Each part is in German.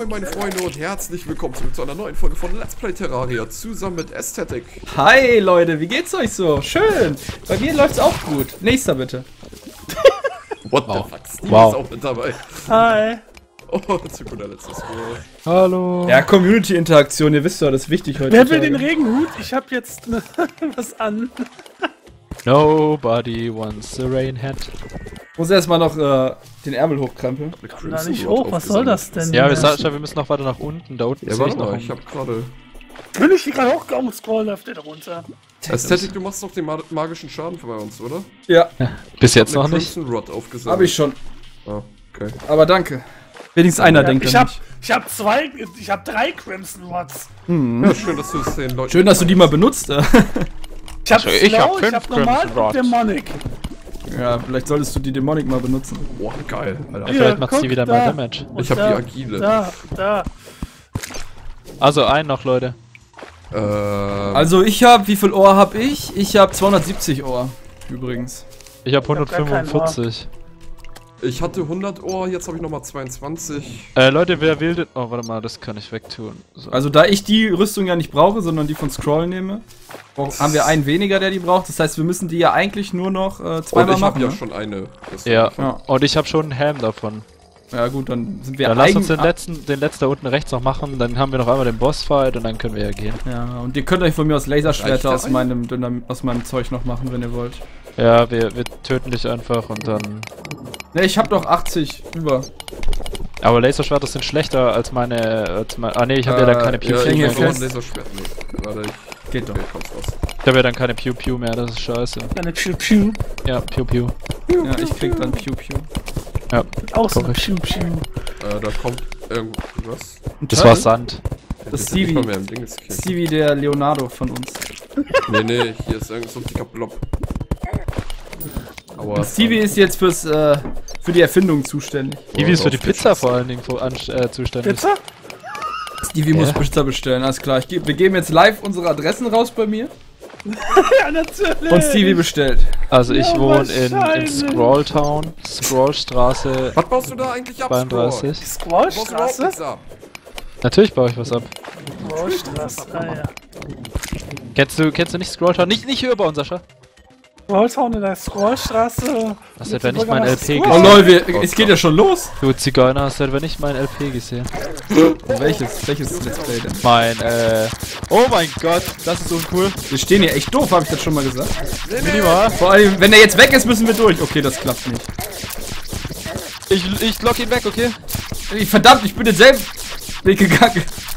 Moin meine Freunde und herzlich willkommen zurück zu einer neuen Folge von Let's Play Terraria zusammen mit Aesthetic. Hi Leute, wie geht's euch so? Schön. Bei mir läuft's auch gut. Nächster bitte. What the fuck? Steve ist auch mit dabei. Hi. Oh, zu guter letztes Mal. Hallo. Ja, Community-Interaktion, ihr wisst doch, das ist wichtig heute. Wer will den Regenhut? Ich hab jetzt was an. Nobody wants the rain hat. Muss erstmal noch den Ärmel hochkrempeln. Komm da nicht hoch, was soll das denn? Ja, wir müssen noch weiter nach unten. Da unten Ja, sehe ich warte noch mal, ich hab gerade... Bin ich hier gerade hochgekommen, scroll läuft der da runter. Aesthetic, du machst doch den magischen Schaden bei uns, oder? Ja, bis jetzt noch eine nicht. Crimson Rod aufgesammelt. hab ich schon. Ah, okay. Aber danke. Wenigstens einer denkt Ich an mich. ich hab 3 Crimson Rods. Ja, schön, dass du es den Leuten... Schön, dass du die mal benutzt. Ich hab ich Slow, hab ich 5 hab normal Crimson Rods. und Demonic. Ja, vielleicht solltest du die Dämonik mal benutzen. Boah, geil, Alter. Ja, vielleicht macht guck, sie wieder da. mehr Damage. Und Ich hab da, die Agile. Da. Also einen noch, Leute. Also ich hab, wie viel Ohr hab ich? Ich hab 270 Ohr, übrigens. Ich habe hab gar keinen 145. Ich hatte 100 Ohr, jetzt habe ich nochmal 22. Leute, wer will denn... Oh, warte mal, das kann ich wegtun. So. Also da ich die Rüstung ja nicht brauche, sondern die von Scroll nehme, haben wir einen weniger, der die braucht. Das heißt, wir müssen die ja eigentlich nur noch zweimal Und ich machen. habe ja Ne? schon eine. Ja. Ja. Und ich habe schon einen Helm davon. Ja gut, dann sind wir Dann lass uns eigentlich... den letzten da unten rechts noch machen, dann haben wir noch einmal den Bossfight und dann können wir ja gehen. Ja, und ihr könnt euch von mir aus Laserschwerter Reicht das aus meinem Zeug noch machen, wenn ihr wollt. Ja, wir töten dich einfach und dann... Ne, ich hab doch 80 über. Aber Laserschwerter sind schlechter als meine... ah ne, ich habe ja dann keine Pew Ja, Pew häng hier ich mehr. brauche fest. ein Laserschwert. Nee, warte, Geht doch. Okay, kommst raus. Ich habe ja dann keine Pew Pew mehr, das ist scheiße. Eine Pew Pew. Ja, Pew Pew. Ja, ich krieg dann Pew Pew. Ja, Auch so eine korrekt. Pew Pew. Da kommt irgendwas. Das war Sand. Das ist ist nicht Stevie. mal mehr im Dingenskill. Stevie, der Leonardo von uns. Nee, hier ist irgend so ein dicker Blob. Aber Und Stevie ist jetzt für die Erfindung zuständig. Stevie ist für die Pizza vor allen Dingen zuständig. Pizza? Stevie muss Pizza bestellen, alles klar. Wir geben jetzt live unsere Adressen raus bei mir. Ja, natürlich. Und Stevie bestellt. Also ich Ja, wohne in wahrscheinlich. Scrolltown, Scrollstraße was baust du da eigentlich ab, 32. Scroll? Du baust überhaupt Scrollstraße? nichts ab. Natürlich baue ich was ab. Scrollstraße, ja. Kennst du nicht Scrolltown? Nicht überbauen, Sascha. Scrolltown in der Scrollstraße. Hast du etwa nicht mein LP Oh gesehen? lol, es geht ja schon los. Du Zigeuner, hast du etwa nicht mein LP gesehen? Welches Let's Play denn? Mein, oh mein Gott, das ist uncool. Wir stehen hier echt doof, habe ich das schon mal gesagt. Minimal. Vor allem, wenn der jetzt weg ist, müssen wir durch. Okay, das klappt nicht. Ich lock ihn weg, okay? Verdammt, ich bin denselben Weg gegangen.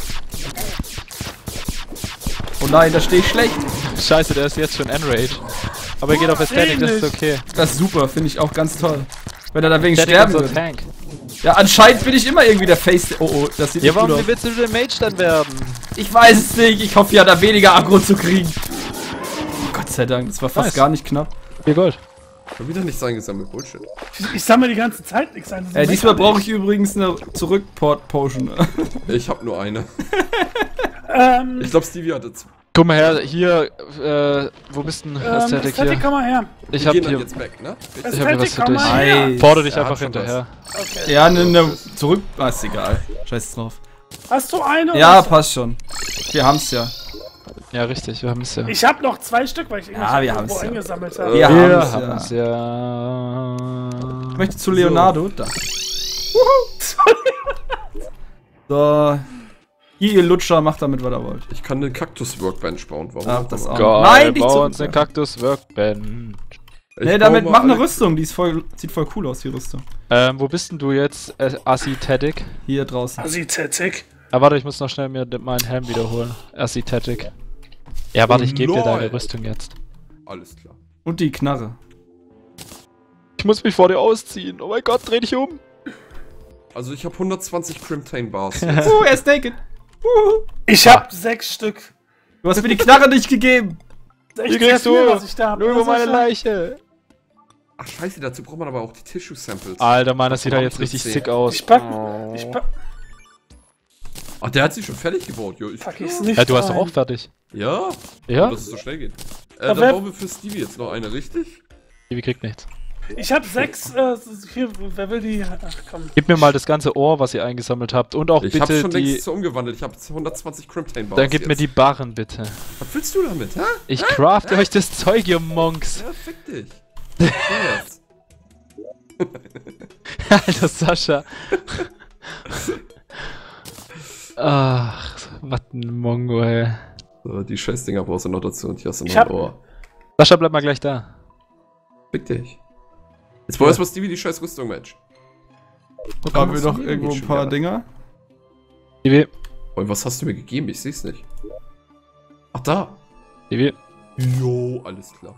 Oh nein, da stehe ich schlecht. Scheiße, der ist jetzt schon Enrage. Aber er geht auf Aesthetic, das ist okay. Das ist super, finde ich auch ganz toll. Wenn er da wegen Aesthetic sterben ist so wird. Tank. Ja, anscheinend bin ich immer irgendwie der Face... Oh, das sieht Ja, nicht gut warum aus. willst du den Mage dann werden? Ich weiß es nicht. Ich hoffe ja, da weniger Aggro zu kriegen. Gott sei Dank, das war fast Nice. gar nicht knapp. 4 Gold. Schon wieder nichts eingesammelt, Bullshit. Ich sammle die ganze Zeit nichts ein. Diesmal brauche ich übrigens eine Zurück-Port-Potion. Ich hab nur eine. Ich glaube, Stevie hatte zwei. Guck mal her, hier, wo bist denn Aesthetic Aesthetic, hier? komm mal her. Ich Wir hab gehen dann hier, jetzt weg, ne? ich hab hier was für komm dich. mal her. Nice. Fordere dich Ja, einfach hat schon hinterher. Okay. Ja, eine Zurück... Ah, ist egal. Scheiß drauf. Hast du eine? Ja, oder? passt schon. Wir haben's ja. Ja, richtig, wir haben es ja. Ich hab noch 2 Stück, weil ich Ja, wir irgendwo haben's ja. eingesammelt habe. Wir Wir haben's ja. ja. Ich möchte zu Leonardo. Da. So. Hier, ihr Lutscher, macht damit, was ihr wollt. Ich kann eine Kaktus-Workbench bauen. Warum? Ach, das auch. Geil, Nein, nicht bau zurück. uns den Kaktus Workbench. Nee, damit mach eine Rüstung, die ist sieht voll cool aus, die Rüstung. Wo bist denn du jetzt, Aesthetic? Hier draußen. Asiatic. Ah, warte, ich muss noch schnell mir meinen Helm wiederholen. Aesthetic. Ja, warte, ich gebe dir lol. deine Rüstung jetzt. Alles klar. Und die Knarre. Ich muss mich vor dir ausziehen. Oh mein Gott, dreh dich um. Also ich habe 120 Crimtane Bars. Er ist naked. Ich hab 6 Stück. Du hast mir die Knarre nicht gegeben. Echt Wie kriegst sehr viel, du? was ich da hab. Nur über Das ist meine schon- Leiche. Ach scheiße, dazu braucht man aber auch die Tissue-Samples. Alter, Mann, das sieht ja jetzt richtig sick aus. Ich pack. Ach, der hat sich schon fertig gebaut. Jo, Pack ich's nicht. Ja, du hast doch rein. auch fertig. Ja? Ja? Dass es so schnell geht. Aber Dann wer- bauen wir für Stevie jetzt noch eine, richtig? Wie kriegt nichts. Ich hab 6, hier, wer will die? Ach komm. Gib mir mal das ganze Ohr, was ihr eingesammelt habt. Und auch Ich hab's bitte schon die. längst so umgewandelt. Ich hab 120 Crimtane Bars. Dann gib mir jetzt. die Barren, bitte. Was willst du damit, hä? Ich crafte euch das Zeug, ihr Monks. Ja, fick dich. Yes. Alter Sascha. Ach, was ein Mongo, ey. So, die Scheißdinger brauchst du noch dazu und hier hast du noch Ich hab- ein Ohr. Sascha, bleib mal gleich da. Fick dich. Jetzt brauchst du was die scheiß Rüstung, Mensch. Haben wir was doch hier irgendwo nicht ein paar schon Dinger? Ivi, Und was hast du mir gegeben? Ich seh's nicht. Ach, da. Ivi, Jo, alles klar.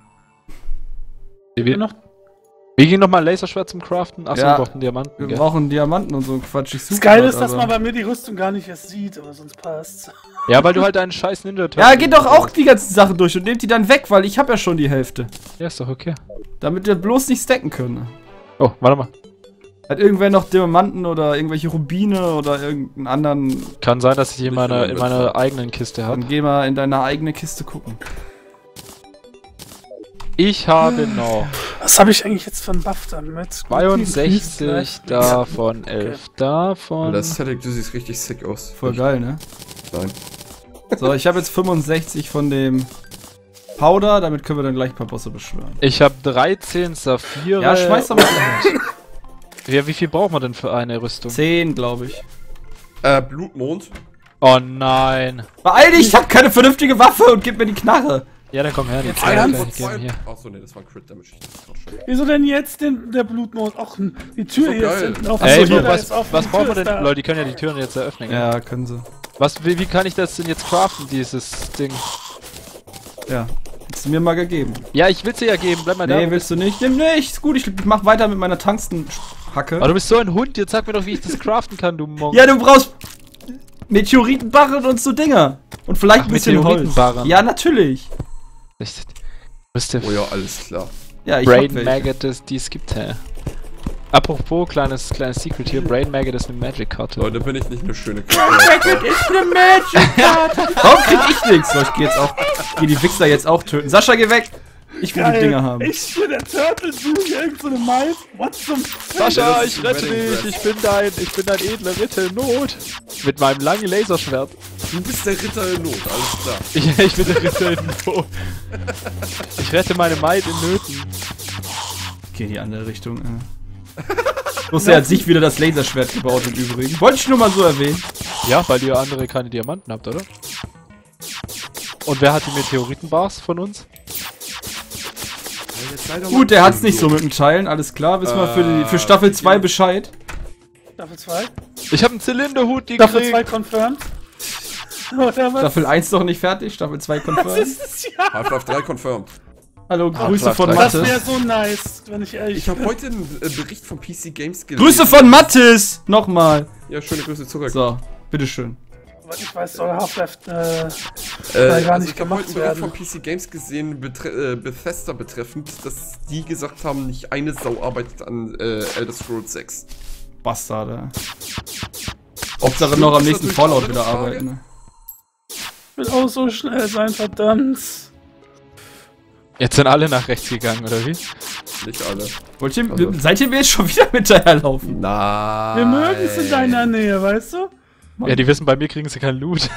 Ivi. Noch, Wie ging nochmal Laserschwert zum Craften? Achso, Ja. wir brauchten Diamanten, Wir gell? brauchen Diamanten und so ein Quatsch. Ich das suche Geile grad, ist, dass aber- man bei mir die Rüstung gar nicht erst sieht, aber sonst passt's. Ja, weil du halt einen scheiß Ninja Ja, geht doch auch die ganzen Sachen durch und nehmt die dann weg, weil ich habe ja schon die Hälfte. Ja, ist doch okay. Damit wir bloß nicht stacken können. Oh, warte mal. Hat irgendwer noch Diamanten oder irgendwelche Rubine oder irgendeinen anderen. Kann sein, dass ich die in Ich meiner, bin in meiner eigenen Kiste habe. Dann geh mal in deine eigene Kiste gucken. Ich habe noch Was habe ich eigentlich jetzt für einen Buff damit? 62 davon, 11 davon. Das Static, du siehst richtig sick aus. Voll geil, ne? Nein. So, ich habe jetzt 65 von dem Powder, damit können wir dann gleich ein paar Bosse beschwören. Ich habe 13 Saphire. Ja, schmeiß doch mal rein. Ja, wie viel braucht man denn für eine Rüstung? 10, glaube ich. Blutmond. Oh nein. Beeil dich, ich habe keine vernünftige Waffe und gib mir die Knarre. Ja, dann komm her. Jetzt kann ernst? ich gerne hier. Achso, nee, das war ein Crit Damage. Wieso denn jetzt der Blutmond? Ach, die Tür So hier geil. ist hinten auf. Ey, Achso, hier, da was ist auf, brauchen die wir Tür denn? ist da. Leute, die können ja die Türen jetzt eröffnen. gell? Ja, können sie. Wie kann ich das denn jetzt craften, dieses Ding? Ja. Hast du mir mal gegeben. Ja, ich will's dir ja geben. Bleib mal da. Nee, willst du nicht? Nimm nicht, ist gut, ich mach weiter mit meiner Tungsten-Hacke. Aber du bist so ein Hund. Jetzt sag mir doch, wie ich das craften kann, du Monk. Ja, du brauchst Meteoritenbarren und so Dinger. Und vielleicht Ach, ein bisschen Holz. Meteoritenbarren. Ja, natürlich. Du bist der Oh ja, alles klar. Ja, ich Brain hab welche. Maggot, die es gibt, hä? Apropos, kleines Secret hier. Brain Maggot ist eine Magic-Karte. Leute, bin ich nicht eine schöne ist eine Magic-Karte. Warum krieg ich nichts? So, ich geh die Wichser jetzt auch töten. Sascha, geh weg. Ich will die Geil. Dinger haben. Ich bin der Turtle, du hier irgend so eine Maid. What zum Sascha, das ich ist rette Wedding dich. Dress. Ich bin dein edler Ritter in Not. Mit meinem langen Laserschwert. Du bist der Ritter in Not, alles klar. Ich bin der Ritter in Not. Ich rette meine Maid in Nöten. Ich geh in die andere Richtung. Er hat sich wieder das Laserschwert gebaut im Übrigen. Wollte ich nur mal so erwähnen. Ja, weil ihr andere keine Diamanten habt, oder? Und wer hat die Meteoritenbars von uns? Gut, der hat's nicht so mit dem Teilen, alles klar. Wissen wir für Staffel 2 Bescheid. Staffel 2? Ich habe einen Zylinderhut Staffel 2 gekriegt. confirmed. Oder was? Staffel 1 noch nicht fertig, Staffel 2 Das confirmed. ist es ja. Half-Life 3 confirmed. Hallo, Grüße von Das Das wäre Mathis. so nice, wenn ich ehrlich Ich habe bin. heute einen Bericht von PC Games gelesen. Grüße von Mathis! Nochmal. Ja, schöne Grüße zurück. So, bitteschön. Soweit ich weiß, soll Half-Life gar also nicht ich habe heute gemacht einen Bericht werden. von PC Games gesehen, Bethesda betreffend, dass die gesagt haben, nicht eine Sau arbeitet an Elder Scrolls 6. Bastarde. Hauptsache noch am nächsten Fallout wieder arbeiten. Ne? Ich will auch so schnell sein, verdammt. Jetzt sind alle nach rechts gegangen, oder wie? Nicht alle. Seid ihr mir jetzt schon wieder hinterherlaufen? Nein. Wir mögen es in deiner Nähe, weißt du? Ja, die wissen, bei mir kriegen sie keinen Loot.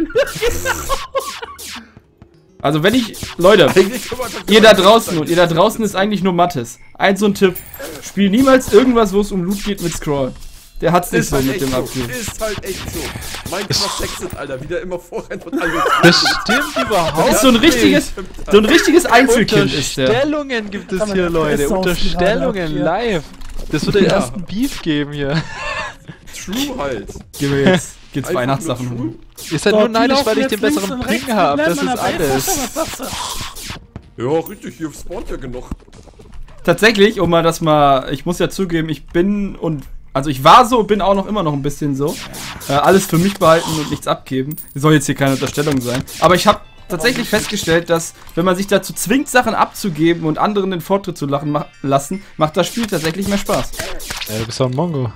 Also wenn ich... Leute, ihr da draußen und ihr da draußen ist eigentlich nur Mathis. So ein Tipp. Spiel niemals irgendwas, wo es um Loot geht mit Scroll. Der hat's nicht Ist so halt mit echt dem so. Abgeben. Ist halt echt so. Minecraft Exit, Alter, wieder immer vorrennt und alles. Das stimmt überhaupt Das ist so ein richtiges Einzelkind ist der. Unterstellungen gibt es Kann man hier, das Leute. Fresse Unterstellungen aufschneiden, live. Das wird den ersten Beef geben hier. True halt. Gehen wir jetzt. Geht's Einfach Weihnachtssachen nur holen. Ihr seid nur neidisch, weil ich den besseren Ping habe. Das ist alles. Was sagst du? Ja, richtig, hier spawnt ja genug. Tatsächlich, ich muss ja zugeben, ich war so, bin auch noch immer noch ein bisschen so. Alles für mich behalten und nichts abgeben. Soll jetzt hier keine Unterstellung sein. Aber ich habe tatsächlich festgestellt, dass, wenn man sich dazu zwingt, Sachen abzugeben und anderen den Vortritt zu lassen, macht das Spiel tatsächlich mehr Spaß. Ja, du bist doch ein Mongo.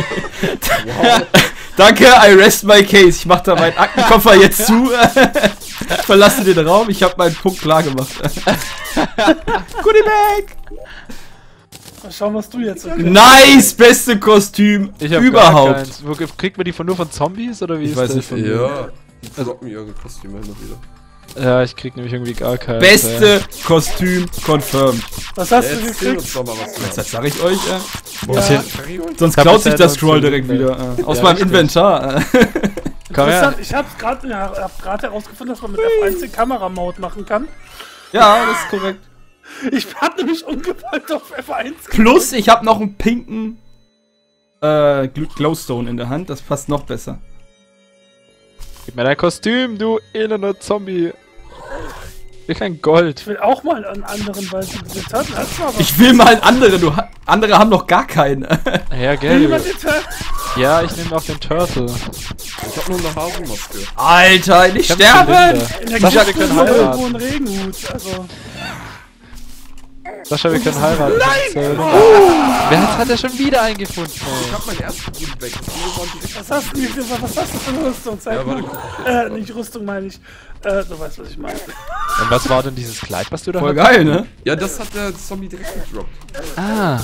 Danke, I rest my case. Ich mach da meinen Aktenkoffer jetzt zu. Verlasse den Raum, ich habe meinen Punkt klar gemacht. Goodie Bag! Mal schauen, was du jetzt so Nice, beste Kostüm Ich hab überhaupt. gar keins. Wo kriegt man die nur von Zombies oder wie Ich ist weiß das? nicht von Ja, die droppen ihre Kostüme immer wieder. Ja, ich krieg nämlich irgendwie gar keins. Beste Kostüm confirmed. Was hast du Erzähl gekriegt? uns doch mal was du hast. Das sag ich euch. Was Ja. hier? Sonst hab klaut sich bisher das nur Scroll zu direkt Leben. wieder. Aus Ja, meinem richtig. Inventar. Komm her. Ich habe gerade herausgefunden, dass man mit F1 den Kamera-Mode machen kann. Ja, das ist korrekt. Ich hab nämlich ungewollt auf F1 Plus, ich habe noch einen pinken Glowstone in der Hand. Das passt noch besser. Gib mir dein Kostüm, du elender Zombie. Ich kein Gold. Ich will auch mal einen anderen, weil diese Turtle hat zwar was. Ich will mal einen anderen. Andere haben noch gar keinen. Ja, Will gell. jemand den Turtle? Ja, ich nehme auch den Turtle. Ich hab nur eine Hasenmaske. Alter, nicht Ich hab sterben! Zylinder. In der Sascha, wir Kiste können ist noch irgendwo heiraten. ein Regenhut. Also, Sascha, wir können heiraten. Nein! Wer hat er schon wieder eingefunden? Ich hab mein erstes Gut weg. was hast du für eine Rüstung? Zeig Ja, mal. warte. Nicht Rüstung meine ich. Du weißt, was ich meine. Und was war denn dieses Kleid, was du da Voll hast? geil, ne? Ja, das hat der Zombie direkt gedroppt. Ah.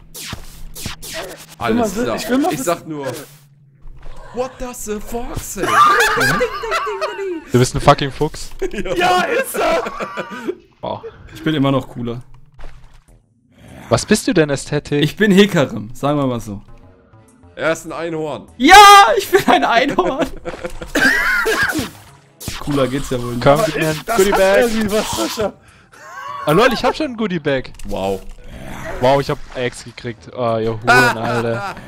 Alles mal- klar. ich will mal Ich wissen- sag nur. What does the fox say? Du bist ein fucking Fuchs. Ja, ist er! Wow. Ich bin immer noch cooler. Was bist du denn, Ästhetik? Ich bin Hekarim, sagen wir mal so. Er ist ein Einhorn. Ja, ich bin ein Einhorn. Cooler geht's ja wohl nicht. Komm, gib mir ein Das Goodie hat Bag. irgendwie was, Sascha. Ah lol, ich hab schon ein Goodie Bag. Wow. Wow, ich hab Eggs gekriegt. Oh, ihr Huren, Alter. Ah,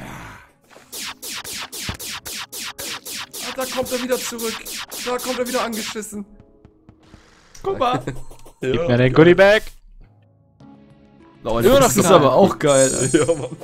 da kommt er wieder zurück. Da kommt er wieder angeschissen. Guck mal. Gib mir den Goodie Bag. Leute, Immer das noch ist kein. aber auch geil. Alter. Ja, Mann.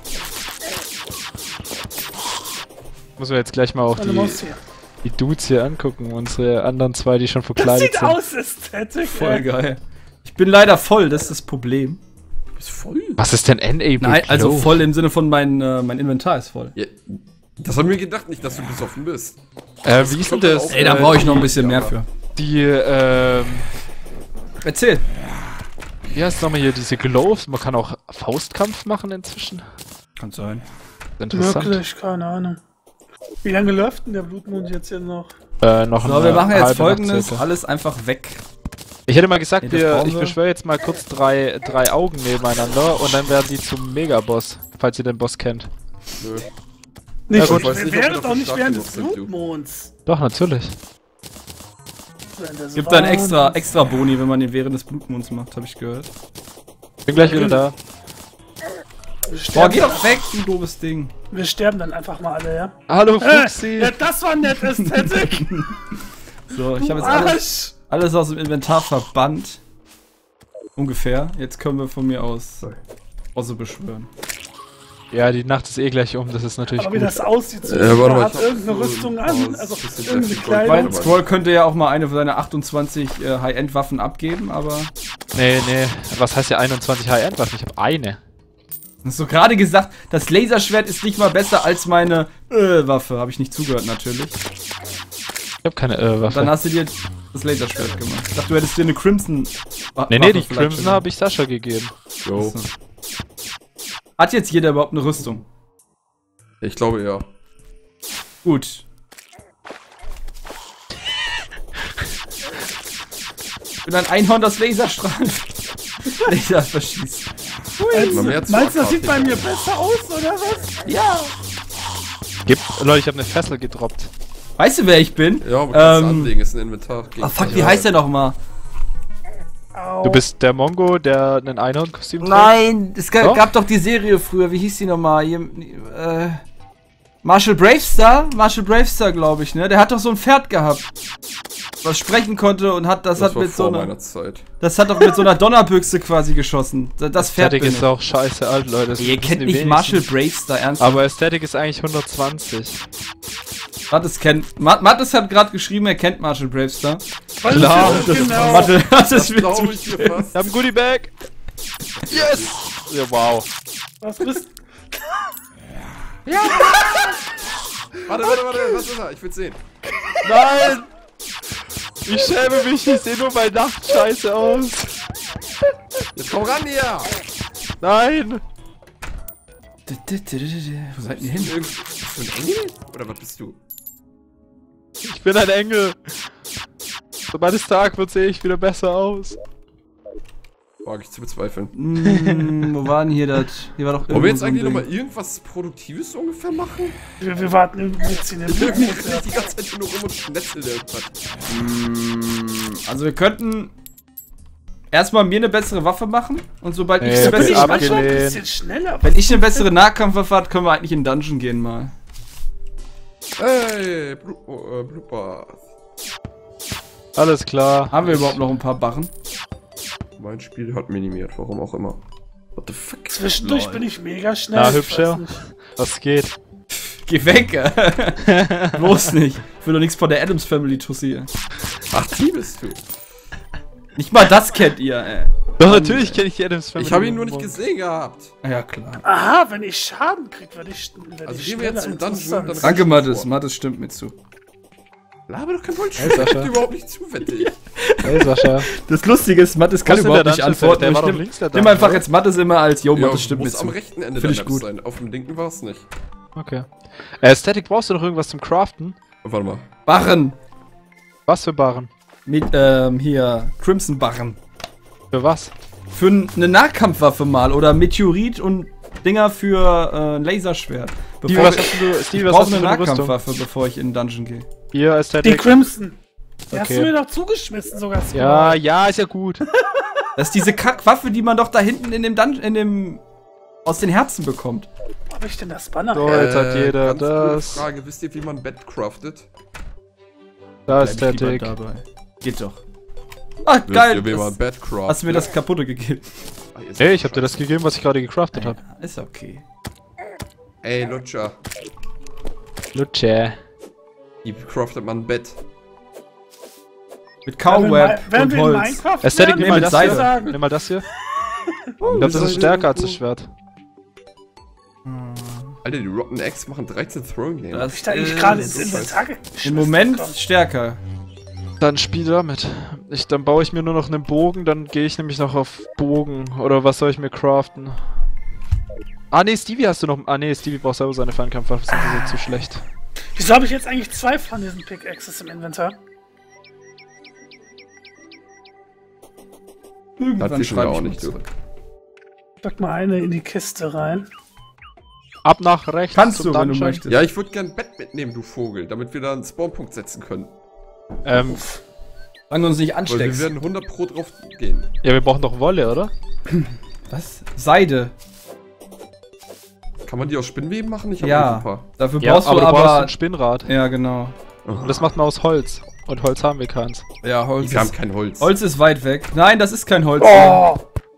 Muss man jetzt gleich mal auch Meine Maus hier. die Dudes hier angucken. Unsere anderen zwei, die schon Das verkleidet sieht sind. aus, Ästhetik. Voll geil. Ich bin leider voll, das ist das Problem. Du bist voll. Was ist denn Enable? Nein, also Glow? voll im Sinne von mein Inventar ist voll. Ja, das haben wir gedacht, nicht, dass du besoffen bist. Wie ist denn kommt das? auch- Ey, da brauche ich noch ein bisschen mehr für. Die, Erzähl. wie heißt nochmal hier, diese Gloves? Man kann auch Faustkampf machen inzwischen. Kann sein. Interessant. Wirklich, keine Ahnung. Wie lange läuft denn der Blutmond jetzt hier noch? Noch So, eine wir machen jetzt halbe Nacht folgendes, circa. alles einfach weg. Ich hätte mal gesagt, Nee, das brauchen ich wir. beschwöre jetzt mal kurz drei Augen nebeneinander und dann werden die zum Megaboss, falls ihr den Boss kennt. Nö. Nicht, gut. Ich weiß nicht, ob wäre wir doch nicht stark während genug des sind, du. Blutmonds. Doch, natürlich. Gibt dann extra Boni, wenn man den während des Blutmonds macht, habe ich gehört. Bin gleich wieder da. Boah, geh doch weg, du doofes Ding. Wir sterben dann einfach mal alle, ja? Hallo Fuchsi! Ja, das war nett, Ästhetik. So, ich habe jetzt Arsch. alles aus dem Inventar verbannt. Ungefähr. Jetzt können wir von mir aus Osse beschwören. Ja, die Nacht ist eh gleich um, das ist natürlich Aber wie gut. das aussieht, so warte mal, hat ich hab irgendeine so Rüstung ein an, paar also bisschen irgendwie sehr viel Kleidung. Gold. Weil Squall könnte ja auch mal eine von seine 28 High-End-Waffen abgeben, aber... Nee, was heißt ja 21 High-End-Waffen? Ich habe eine. Hast du gerade gesagt, das Laserschwert ist nicht mal besser als meine Waffe. Habe ich nicht zugehört, natürlich. Ich habe keine Waffe. Dann hast du dir das Laserschwert gemacht. Ich dachte, du hättest dir eine Crimson... Nee, die Crimson habe ich Sascha gegeben. Jo. So. Hat jetzt jeder überhaupt eine Rüstung? Ich glaube ja. Gut. Ich bin ein Einhorn, das Laserstrahlen. Laser verschießt. Mal mehr zu Meinst du, das sieht bei Aquatic. mir besser aus, oder was? Ja. Leute, ich habe eine Fessel gedroppt. Weißt du, wer ich bin? Ja, aber kannst du anlegen, ist ein Inventar. Ah, fuck, wie heißt der nochmal? Au. Du bist der Mongo, der ein Einhorn-Kostüm trägt? Nein, es Doch? gab doch die Serie früher. Wie hieß die nochmal? Marshall Bravestar? Marshall Bravestar, glaube ich, ne? Der hat doch so ein Pferd gehabt. Was sprechen konnte und hat Das hat war mit so vor einer. meiner Zeit. Das hat doch mit so einer Donnerbüchse quasi geschossen. Das Pferd Ästhetik bin ist ich. auch scheiße alt, Leute. Das Ihr wissen kennt die nicht wenigsten. Marshall Bravestar, ernsthaft? Aber Ästhetik ist eigentlich 120. Mattes kennt. Mattes hat gerade geschrieben, er kennt Marshall Bravestar. Klar, das genau. Mattes, das wird Glaube ich dir fast. Ich hab ein Goodie Bag. Yes! Ja, wow. Was bist Warte, was ist er? Ich will sehen. Nein! Ich schäme mich, ich sehe nur bei Nacht scheiße aus. Jetzt komm ran hier! Nein! Wo seid ihr hin? Bist du ein Engel? Oder was bist du? Ich bin ein Engel. Sobald es Tag wird, sehe ich wieder besser aus. Wage ich zu bezweifeln. Wo war denn hier das? Hier war doch Wollen wir jetzt so ein eigentlich Ding. nochmal irgendwas Produktives ungefähr machen? Wir warten im Sitz in der Irgendwie renne ich die ganze Zeit nur rum und schnetzel irgendwas. Also wir könnten erstmal mir eine bessere Waffe machen und sobald ich Nee, eine Bin ich bessere, manchmal ein abgelehnt. bisschen schneller. wenn ich eine bessere Nahkampfwaffe habe, können wir eigentlich in den Dungeon gehen mal. Hey, Blooper. Alles klar. Haben wir überhaupt noch ein paar Barren? Mein Spiel hat minimiert, warum auch immer. What the fuck? Zwischendurch bin ich mega schnell. Na, ich hübscher. weiß nicht. Was geht? Geh weg! Bloß nicht. Ich will doch nichts von der Addams Family Tussi. Ach, die bist du. Nicht mal das kennt ihr, ey. Doch, natürlich kenne ich die Addams Family. Ich habe ihn nur nicht gesehen gehabt. Ja, klar. Aha, wenn ich Schaden krieg, werde ich Also gehen wir jetzt zum Dungeon. Dann Danke, Mattes. Mattes stimmt mir zu. Laber doch kein Bullshit. Hey, Sascha. Hört überhaupt nicht zu, wette ich. Hey Sascha. Das Lustige ist, Mattes kann Was ist überhaupt denn nicht der antworten. Der Ich war doch nimm links der nimm Dungeon, einfach oder? jetzt Mattes immer als, yo, Mattes stimmt mir muss am zu. rechten Ende Find der ich Map gut. sein. Auf dem linken war es nicht. Okay. Static, brauchst du noch irgendwas zum Craften? Warte mal. Barren. Was für Barren? Mit, hier, Crimson Barren. Für was? Für eine Nahkampfwaffe mal oder Meteorit und Dinger für ein Laserschwert. Stevie, Bevor was hast du, ich Stevie, was brauche hast du eine für eine Rüstung? Nahkampfwaffe, bevor ich in den Dungeon gehe. Hier, Die Static. Crimson. Die hast Okay. du mir doch zugeschmissen sogar. Ja, ja, ist ja gut. Das ist diese Kackwaffe, die man doch da hinten in dem Dungeon, aus den Herzen bekommt. Wo hab ich denn das Banner? So, jetzt hat jeder ganz gute das. Frage. Wisst ihr, wie man Bett craftet? Da ist Bleib ich lieber Static. dabei. Geht doch. Ah, Wisst geil. ihr, wie man Das, Bett craftet? hast du mir das kaputte gegeben? Ah, ihr seid Hey, ich hab dir scheiße. das gegeben, was ich gerade gecraftet habe. Ist okay. Ey, Lutscher. Lutsche. Wie craftet man ein Bett? Mit Cowweb Wenn und wir in Holz. Minecraft Static, wären, nimm mal mit das Seide. hier. sagen. Nimm mal das hier. Ich glaube, das ist stärker als das Schwert. Alter, die Rotten Eggs machen 13 Throwing Damage. Das Hab ich da eigentlich gerade ins so Inventar Im Moment stärker. Dann spiel damit. Dann baue ich mir nur noch einen Bogen, dann gehe ich nämlich noch auf Bogen. Oder was soll ich mir craften? Ah ne, Stevie hast du noch. Ah ne, Stevie braucht selber seine Fernkampfwaffe, sind die so zu schlecht. Wieso habe ich jetzt eigentlich 2 von diesen Pickaxes im Inventar? Das Irgendwann wissen wir schreibe auch ich mal nicht, du. zurück. Pack mal eine in die Kiste rein. Ab nach rechts. Kannst zum du, wenn du Dungeon. möchtest. Ja, ich würde gern ein Bett mitnehmen, du Vogel, damit wir da einen Spawnpunkt setzen können. Ähm, Solange du uns nicht Weil wir ansteckst. werden 100 Pro drauf gehen. ja, wir brauchen doch Wolle, oder? Was? Seide. Kann man die aus Spinnweben machen? Ich hab Ja. noch ein paar. Dafür Ja, brauchst aber du du brauchst aber. ein Spinnrad. Ja, genau. Und das macht man aus Holz. Und Holz haben wir keins. Ja, Holz. Wir haben Ist, kein Holz. Holz ist weit weg. Nein, das ist kein Holz. Oh!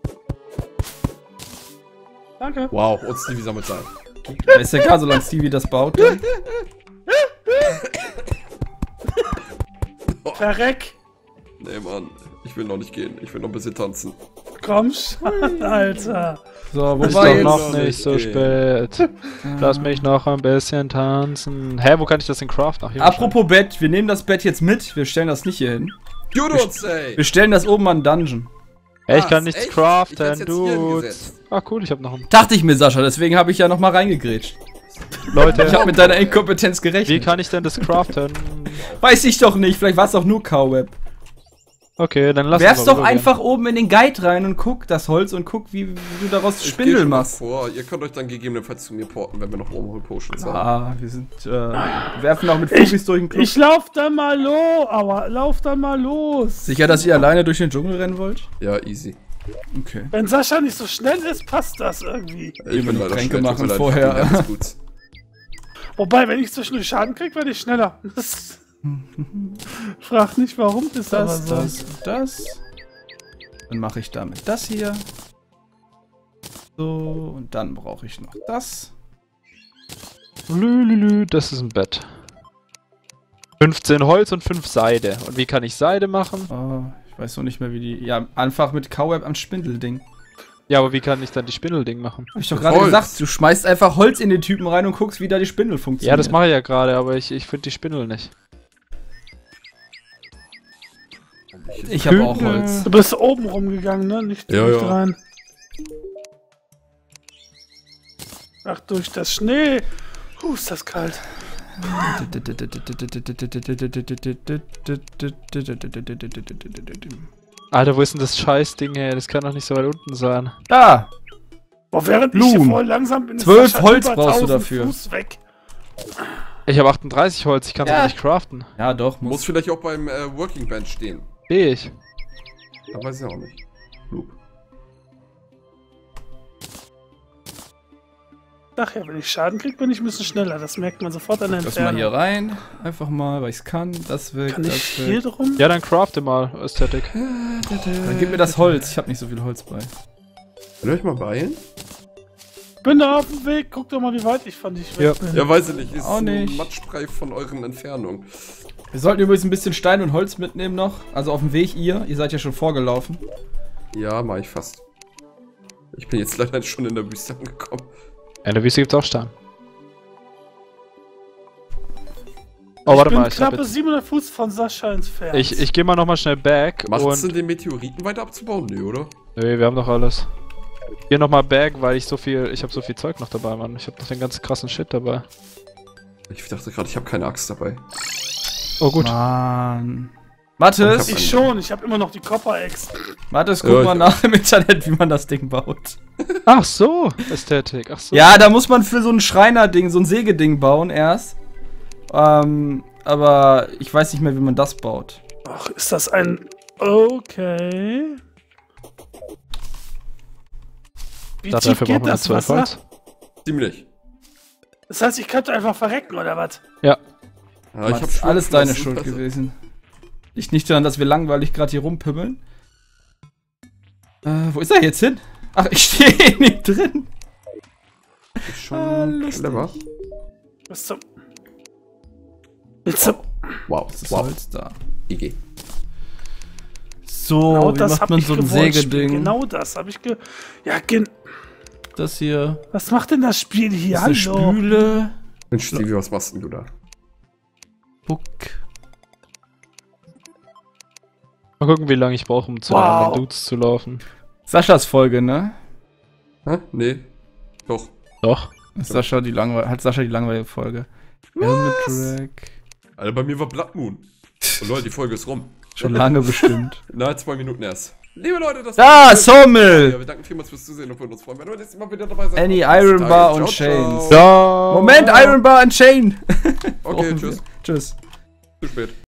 Danke. Wow, und Stevie sammelt sein. Ja, ist ja klar, solange Stevie das baut. Dann. Verreck. Nee, Mann. Ich will noch nicht gehen. Ich will noch ein bisschen tanzen. Komm schon, Alter. So, wo Ist war doch jetzt? noch nicht so spät. Lass mich noch ein bisschen tanzen. Hä, wo kann ich das denn craften? Ach, hier Apropos Bett, wir nehmen das Bett jetzt mit. Wir stellen das nicht hier hin. You don't say! Wir stellen das oben an den Dungeon. Hey, ich Was? kann nichts Echt? Ich hätt's craften, jetzt hier Dude. hingesetzt. Ah, cool, ich hab noch einen. Dachte ich mir, Sascha, deswegen habe ich ja nochmal reingegrätscht. Leute, Ich habe mit deiner Inkompetenz wie gerechnet. kann ich denn das craften? Weiß ich doch nicht, vielleicht war es auch nur Cowweb. Okay, dann lass Werf's uns doch mal rübergehen. einfach oben in den Guide rein und guck das Holz und guck, wie du daraus Ich geh Spindel schon mal machst. vor. Ihr könnt euch dann gegebenenfalls zu mir porten, wenn wir noch Wormhole Potions haben. Ah, wir sind, werfen auch mit Fugis durch den Club. Ich lauf dann mal los, aber lauf dann mal los. Sicher, dass ihr alleine durch den Dschungel rennen wollt? Ja, easy. Okay. Wenn Sascha nicht so schnell ist, passt das irgendwie. Ich bin leider Tränke schnell, tut mir machen leid, vorher. ich hab den Herzblut. Wobei, wenn ich zwischendurch Schaden krieg, werde ich schneller. Frag nicht, warum ist das Das, aber so. das und das. Dann mache ich damit das hier. So, und dann brauche ich noch das. Lülülü, das ist ein Bett. 15 Holz und 5 Seide. Und wie kann ich Seide machen? Oh, ich weiß noch nicht mehr, wie die... Ja, einfach mit Cowweb am Spindelding. Ja, aber wie kann ich dann die Spindelding machen? Hab ich doch gerade Holz. gesagt, du schmeißt einfach Holz in den Typen rein und guckst, wie da die Spindel funktioniert. Ja, das mache ich ja gerade, aber ich finde die Spindel nicht. Ich habe auch Holz. Du bist oben rumgegangen, ne? Nicht Ja, nicht ja. rein. Ach, durch das Schnee. Ist das kalt. Alter, wo ist denn das Scheißding, ey? Das kann doch nicht so weit unten sein. Da! Boah, während ich Blumen. hier voll langsam bin, ist 12 Sascha Holz über brauchst du 1000 dafür. Fuß weg. Ich habe 38 Holz, ich kann es Ja. aber nicht craften. Ja, doch, Muss vielleicht auch beim Working Bench stehen. Sehe ich. Da weiß ich auch nicht. Loop. Ach ja, wenn ich Schaden krieg, bin ich ein bisschen schneller. Das merkt man sofort an der Das mal Entfernung. hier rein. Einfach mal, weil ich es kann. Das weg, Kann das ich hier weg. drum? Ja, dann crafte mal, Ästhetik. Dann gib mir das Holz. Ich habe nicht so viel Holz bei. Könnt ihr euch mal beeilen? Bin da auf dem Weg. Guck doch mal, wie weit ich von dich weg bin. Ja, weiß ich nicht. Ist Auch ein nicht. Matschbrei von euren Entfernungen. Wir sollten übrigens ein bisschen Stein und Holz mitnehmen noch. Also auf dem Weg ihr seid ja schon vorgelaufen. Ja, mach ich fast. Ich bin jetzt leider schon in der Wüste angekommen. Ja, in der Wüste gibt's auch Stein. Oh, warte ich bin mal, ich hab knappe jetzt, 700 Fuß von Sascha entfernt. ich geh mal nochmal schnell back Macht es und... Sinn, den Meteoriten weiter abzubauen? Nee, oder? Nee, wir haben doch alles. Hier nochmal back, weil ich habe so viel Zeug noch dabei, Mann. Ich habe noch den ganz krassen Shit dabei. Ich dachte gerade, ich habe keine Axt dabei. Oh gut. Mann. Mathis, Ich schon, ich habe immer noch die Copper-Ex. Mathis, guck Ja, mal ich nach im Internet, wie man das Ding baut. Ach so, Ästhetik, ach so. Ja, da muss man für so ein Schreiner-Ding, so ein Sägeding bauen erst. Aber ich weiß nicht mehr, wie man das baut. Ach, ist das ein... Okay. Wie Dafür tief brauchen geht wir das 12 Wasser? Holz. Ziemlich. Das heißt, ich könnte einfach verrecken, oder was? Ja. Ja, ich hab Mathis, schon alles deine gelassen. Schuld Also, gewesen. Liegt nicht daran, dass wir langweilig gerade hier rumpimmeln. Wo ist er jetzt hin? Ach, ich stehe nicht drin. Ist schon lustig. clever. Bis zum... Bis zum... Wow, Das ist wow. Holz da. GG. So, Genau wie das macht hab man ich so ein gewollt, Spiel. Sägeding? Genau das habe ich Ja, Das hier. was macht denn das Spiel hier? Das ist eine Hallo? Spüle. Mensch, Stevie, was machst denn du da? Puck. Mal gucken, wie lange ich brauche, um zu den Wow. anderen Dudes zu laufen. Saschas Folge, ne? Hä? Nee. Doch. Doch. Ist Sascha die hat Sascha die langweilige Folge. Helmet Track. Alter, bei mir war Blood Moon. Oh Leute, die Folge ist rum. Schon lange bestimmt. Na, 2 Minuten erst. Liebe Leute, das Da, Ja, Sawmill! wir danken vielmals fürs Zusehen und würden uns freuen, wenn ihr nächstes Mal wieder dabei seid. Any Bis Iron dahin. Bar Ciao, und ciao. Chains. Ja. Moment, Iron Bar and Chain! Okay, tschüss. Tschüss. Zu spät.